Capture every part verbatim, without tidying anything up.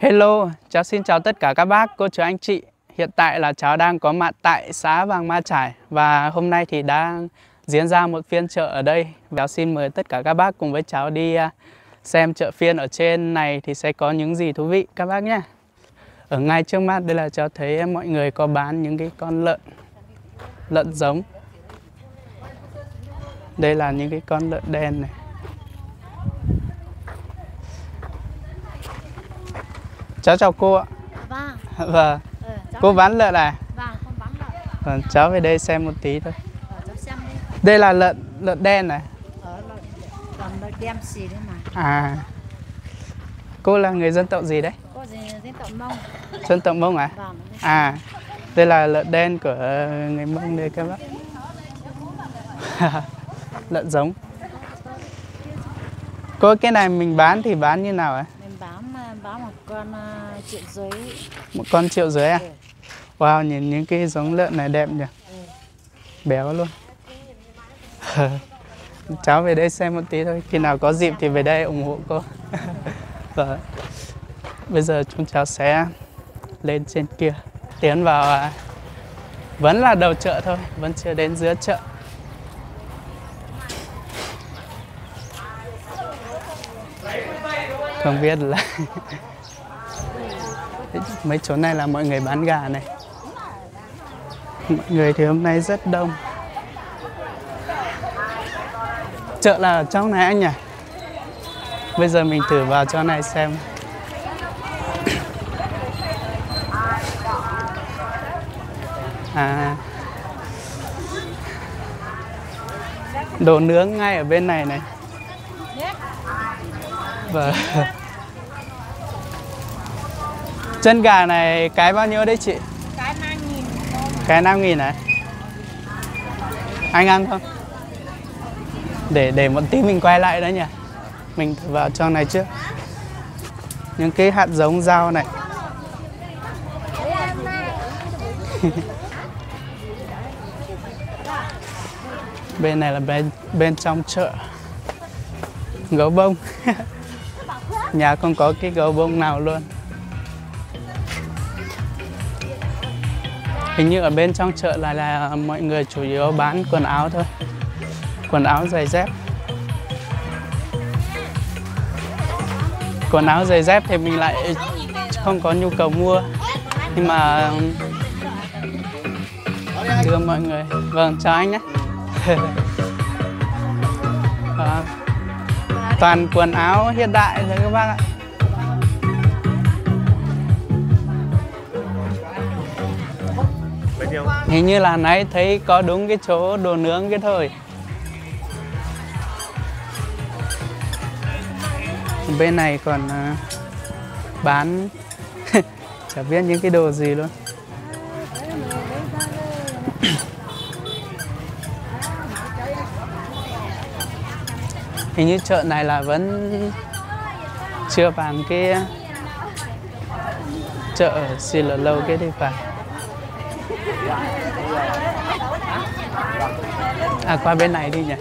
Hello, cháu xin chào tất cả các bác, cô chú anh chị. Hiện tại là cháu đang có mặt tại xã Vàng Ma Chải và hôm nay thì đang diễn ra một phiên chợ ở đây. Cháu xin mời tất cả các bác cùng với cháu đi xem chợ phiên ở trên này thì sẽ có những gì thú vị các bác nhé. Ở ngay trước mắt đây là cháu thấy mọi người có bán những cái con lợn, lợn giống. Đây là những cái con lợn đen này. Cháu chào cô ạ. Vâng. Vâng. Ừ, cô bán lợn à? Vâng, con bán lợn. Vâng, cháu về đây xem một tí thôi. Ờ, cháu xem đi. Đây là lợn lợn đen này. Ờ, lợn, lợn, lợn đen xì đấy mà. À. Cô là người dân tộc gì đấy? Cô gì dân tộc Mông. Dân tộc Mông à? Vâng. À. Đây là lợn đen của người Mông đây các bác. Lợn giống. Cô cái này mình bán thì bán như nào ạ? Mình bán bán một con uh, triệu rưỡi. Một con triệu rưỡi à? Ừ. Wow, nhìn những cái giống lợn này đẹp nhỉ? Ừ. Béo luôn. Cháu về đây xem một tí thôi. Khi nào có dịp thì về đây ủng hộ cô. Và bây giờ chúng cháu sẽ lên trên kia, tiến vào. Vẫn là đầu chợ thôi, vẫn chưa đến giữa chợ. Không biết là mấy chỗ này là mọi người bán gà này. Mọi người thì hôm nay rất đông. Chợ là ở trong này anh nhỉ? Bây giờ mình thử vào chỗ này xem. À, đồ nướng ngay ở bên này này. Vâng. Chân gà này cái bao nhiêu đấy chị? Cái năm nghìn. Cái năm nghìn này. Anh ăn không? Để để một tí mình quay lại đó nhỉ. Mình thử vào trong này trước. Những cái hạt giống rau này. Bên này là bên bên trong chợ. Gấu bông. Nhà không có cái gấu bông nào luôn. Hình như ở bên trong chợ là, là mọi người chủ yếu bán quần áo thôi. Quần áo giày dép. Quần áo giày dép thì mình lại không có nhu cầu mua. Nhưng mà đưa mọi người. Vâng, chào anh nhé. À, toàn quần áo hiện đại thôi các bác ạ. Hình như là nãy thấy có đúng cái chỗ đồ nướng cái thôi. Bên này còn uh, bán chả biết những cái đồ gì luôn. Hình như chợ này là vẫn chưa bằng cái chợ ở Xì Lờ Lâu cái đi phải. À, qua bên này đi nhỉ.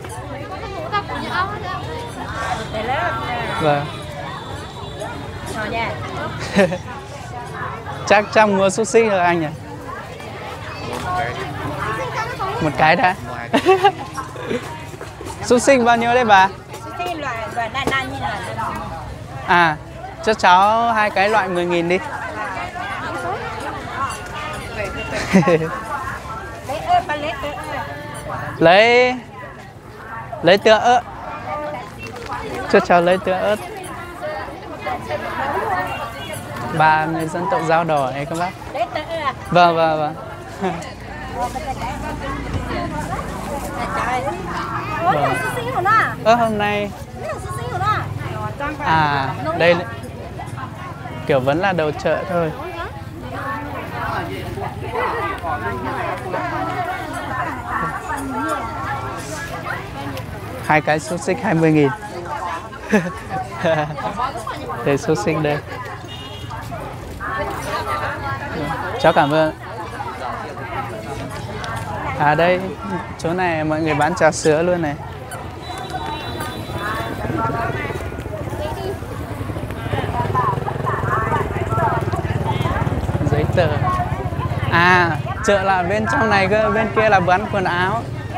Vâng. Chắc chắc mua xúc xích rồi anh nhỉ. Một cái đã. Xúc xích bao nhiêu đấy bà? À, cho cháu hai cái loại mười nghìn đi. Lấy lấy tựa ớt. Cho cháu lấy tựa ớt. Bà người dân tộc Dao Đỏ này các bác. Vâng vâng vâng. Vâng. Ơ hôm nay à đây kiểu vẫn là đầu chợ thôi. Hai cái xúc xích hai mươi nghìn. Để xúc xích đây. Cháu cảm ơn. À đây, chỗ này mọi người bán trà sữa luôn này. Chợ. À, chợ là bên trong này cơ, bên kia là bán quần áo.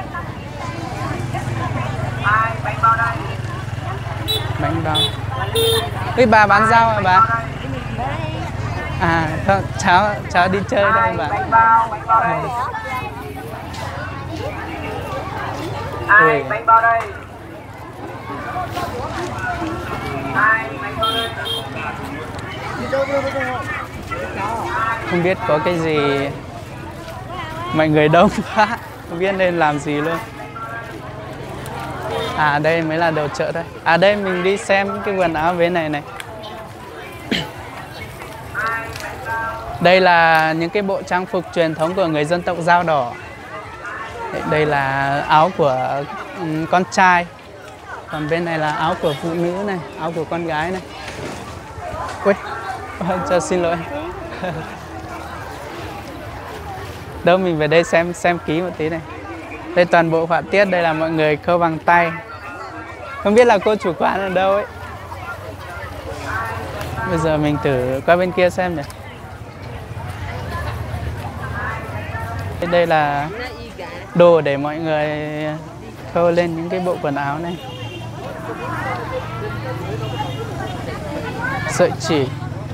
Bánh bao. Ui, bà bán rau à bà? À, không, cháu, cháu đi chơi đây bà. Ai bánh bao đây? Ai bánh bao đây? Không biết có cái gì, mọi người đông quá, không biết nên làm gì luôn. À, đây mới là đầu chợ đây. À, đây mình đi xem cái quần áo bên này này. Đây là những cái bộ trang phục truyền thống của người dân tộc Dao Đỏ. Đây là áo của con trai. Còn bên này là áo của phụ nữ này, áo của con gái này. Ui, cho xin lỗi. Đâu mình về đây xem xem ký một tí này. Đây toàn bộ họa tiết, đây là mọi người khâu bằng tay. Không biết là cô chủ quán ở đâu ấy. Bây giờ mình thử qua bên kia xem nhỉ. Đây là đồ để mọi người khâu lên những cái bộ quần áo này. Sợi chỉ.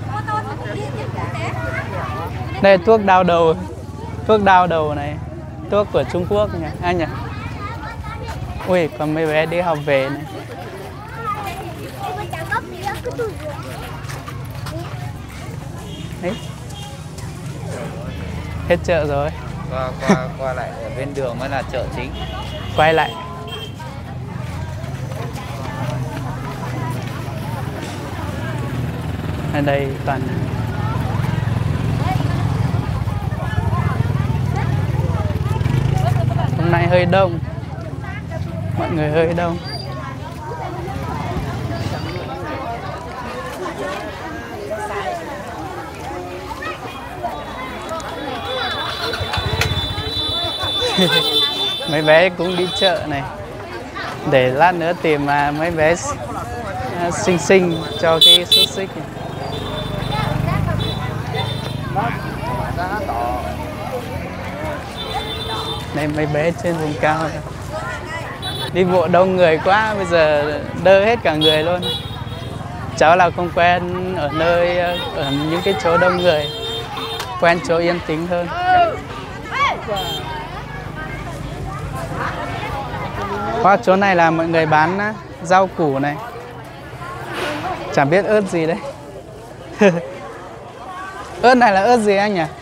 Đây là thuốc đau đầu. Thuốc đau đầu này. Thuốc của Trung Quốc nhỉ, anh nhỉ? Ui, còn mấy bé đi học về này. Đấy. Hết chợ rồi. Qua, qua, qua lại ở bên đường mới là chợ chính. Quay lại. Ở đây toàn hôm nay hơi đông, mọi người hơi đông. Mấy bé cũng đi chợ này để lát nữa tìm mà mấy bé xinh xinh cho cái xúc xích này. Đây mấy bé trên vùng cao này. Đi bộ đông người quá, bây giờ đơ hết cả người luôn. Cháu là không quen ở nơi, ở những cái chỗ đông người, quen chỗ yên tĩnh hơn. Qua chỗ này là mọi người bán rau củ này. Chẳng biết ớt gì đấy. Ớt này là ớt gì anh nhỉ?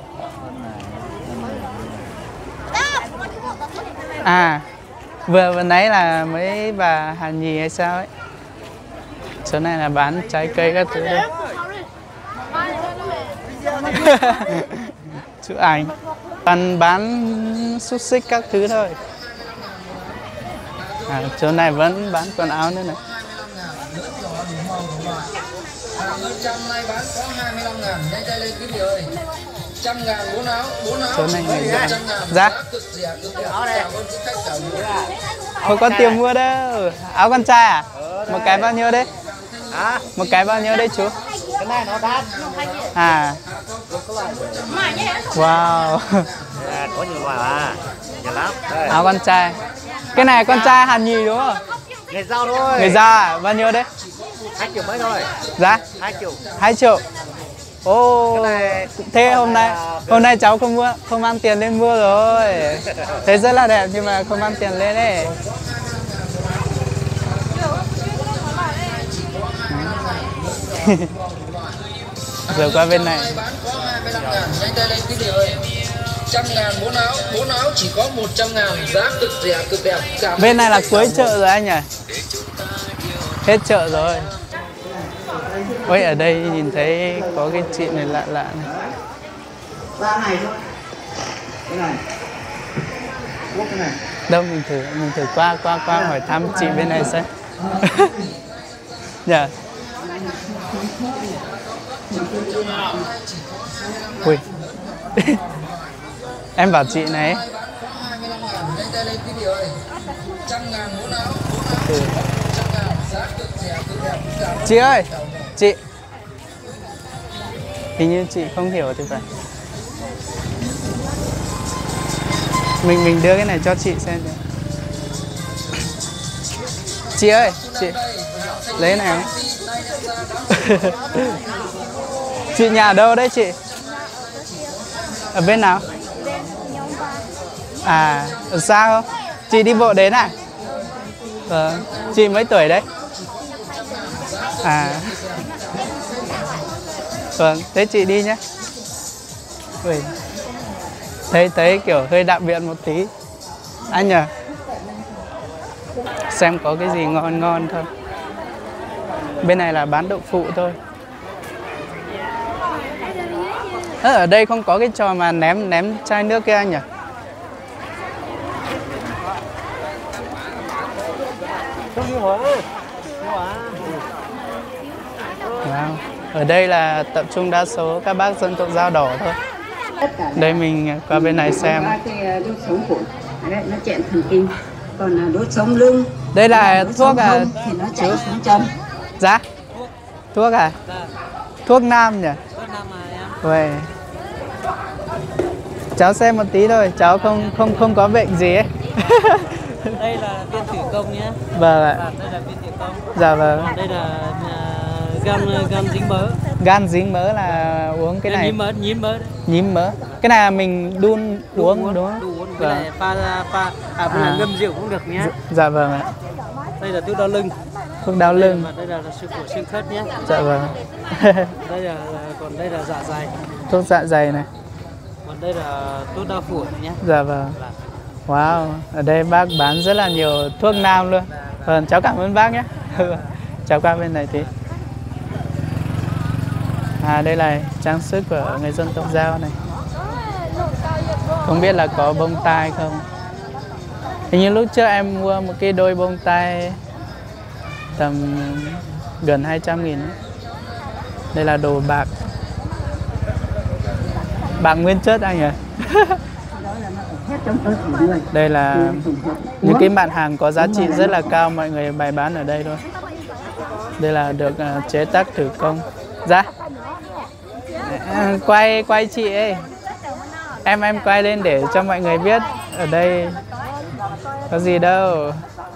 À, vừa vừa nãy là mấy bà Hàn Nhì hay sao ấy. Chỗ này là bán trái cây các thứ đây. Chụp ảnh. Toàn bán xúc xích các thứ thôi. À, chỗ này vẫn bán quần áo nữa này. Trăm nay bán có hai mươi lăm ngàn, đây đây đây quý vị ơi. Trăm ngàn bốn áo, bốn áo. Chỗ này người giá. Giá. Cực rẻ, cực rẻ. Áo đây. Không có tiền mua đâu. Áo con trai à? Một cái bao nhiêu đấy? À, Một cái bao nhiêu đấy chú? cái này nó đắt. À. Wow. À, có nhiều quả à. Nhiều lắm. Đây. Áo con trai. Cái này con trai Hàn Nhì đúng không? Người Dao thôi. Người Dao à? Bao nhiêu đấy? Hai triệu mấy thôi. Giá? Hai triệu. Hai triệu. Ô, Cái này thế hôm nay hôm nay cháu không mua, không mang tiền lên mua rồi. Thế rất là đẹp nhưng mà không mang tiền lên đấy. Giờ qua bên này. Trăm ngàn bốn áo, bốn áo chỉ có một trăm ngàn, giá cực rẻ, cực đẹp. Cảm Bên này là cuối chợ rồi anh nhỉ? Hết chợ rồi. Ôi, ở đây nhìn thấy có cái chị này lạ lạ này. Ba này thôi. Cái này. Quốc cái này. Đâu mình thử mình thử qua qua qua hỏi thăm chị bên này xem. Dạ. Ui. Em bảo chị này. Ừ. Chị ơi, chị. Hình như chị không hiểu thì phải. Mình mình đưa cái này cho chị xem. Chị ơi, chị lấy này. Chị nhà đâu đấy chị? Ở bên nào? À, ở xa không? Chị đi bộ đến à? Vâng. Chị mấy tuổi đấy? À. Vâng, thế chị đi nhé. Ui. Thấy thấy kiểu hơi đạm viện một tí. Anh nhờ. Xem có cái gì ngon ngon thôi. Bên này là bán đậu phụ thôi. À, ở đây không có cái trò mà ném ném chai nước kia anh nhỉ? Wow. Ở đây là tập trung đa số các bác dân tộc Dao đỏ thôi. Đây mình qua bên này xem. Cái đốt sống cổ nó chẹn thần kinh, còn đốt sống lưng. Đây là thuốc à? Thì nó chạy xuống chân. Dạ? Thuốc à? Thuốc nam nhỉ? Vậy. Cháu xem một tí thôi, cháu không không không có bệnh gì ấy. Đây là viên tử công nhé. Vâng ạ. À, đây là viên tử công. Dạ vâng. Đây là uh, gan gan dính mỡ. Gan dính mỡ là uống cái gan này. Nhím mỡ, nhím mỡ. Nhím mỡ. Cái này là mình đun uống, uống đúng không? Đun uống. Vâng. Cái này pha pha à, à. là ngâm rượu cũng được nhé. Dạ, dạ vâng ạ. Đây là thuốc đau lưng. Thuốc đau lưng. Đây là, đây là, là sự của xương khớp nhé. Dạ vâng. Đây là, là còn đây là dạ dày. Thuốc dạ dày này. Còn đây là thuốc đau phổi nhé. Dạ vâng. Wow, ở đây bác bán rất là nhiều thuốc nam luôn. Vâng, cháu cảm ơn bác nhé. Cháu qua bên này tí. À, đây là trang sức của người dân tộc Dao này. Không biết là có bông tai không. Hình như lúc trước em mua một cái đôi bông tai tầm gần hai trăm nghìn. Đây là đồ bạc. Bạc nguyên chất anh ạ. Đây là những cái mặt hàng có giá trị rất là cao, mọi người bày bán ở đây thôi. Đây là được uh, chế tác thủ công. Dạ. Quay quay chị ấy. Em em quay lên để cho mọi người biết ở đây có gì đâu.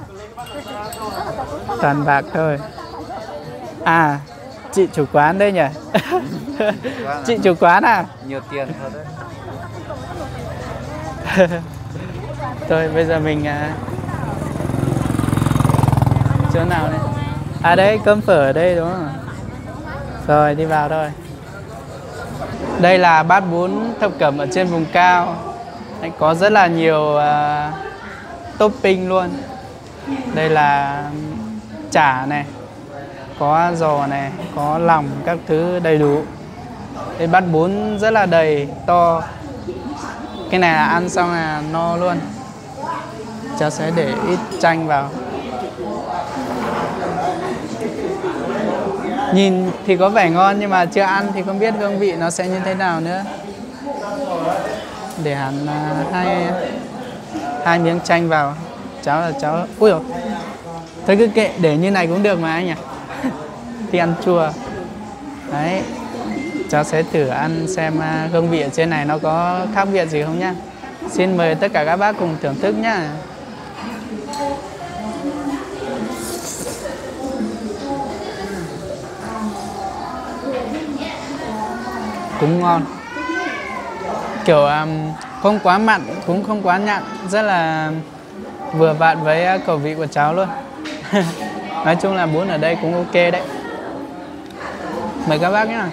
Toàn bạc thôi. À, chị chủ quán đây nhỉ? Chị chủ quán à? Nhiều tiền thật đấy. Thôi bây giờ mình à... chỗ nào đây? À đây, cơm phở ở đây đúng không? Rồi đi vào thôi. Đây là bát bún thập cẩm ở trên vùng cao. Đấy, có rất là nhiều uh, topping luôn. Đây là chả này, có giò này, có lòng, các thứ đầy đủ. Đây bát bún rất là đầy, to. Cái này là ăn xong là no luôn. Cháu sẽ để ít chanh vào. Nhìn thì có vẻ ngon nhưng mà chưa ăn thì không biết hương vị nó sẽ như thế nào nữa. Để hẳn uh, hai hai miếng chanh vào. Cháu là cháu. Ui dồi. Thôi cứ kệ, để như này cũng được mà anh nhỉ. Thì ăn chua. Đấy. Cháu sẽ thử ăn xem uh, hương vị ở trên này nó có khác biệt gì không nhá. Xin mời tất cả các bác cùng thưởng thức nhá. Cũng ngon. Kiểu um, không quá mặn, cũng không quá nhạt. Rất là vừa vặn với uh, khẩu vị của cháu luôn. Nói chung là bún ở đây cũng ok đấy. Mời các bác nhá.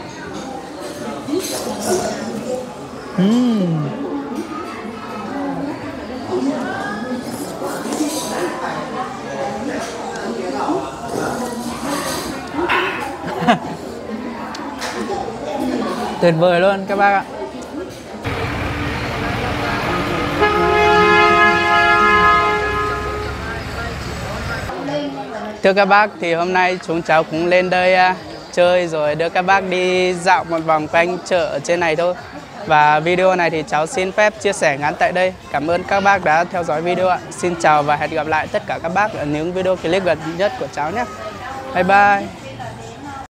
Uhm. Tuyệt vời luôn các bác ạ. Thưa các bác, thì hôm nay chúng cháu cũng lên đây uh, chơi rồi đưa các bác đi dạo một vòng quanh chợ ở trên này thôi. Và video này thì cháu xin phép chia sẻ ngắn tại đây. Cảm ơn các bác đã theo dõi video ạ. Xin chào và hẹn gặp lại tất cả các bác ở những video clip gần nhất của cháu nhé. Bye bye.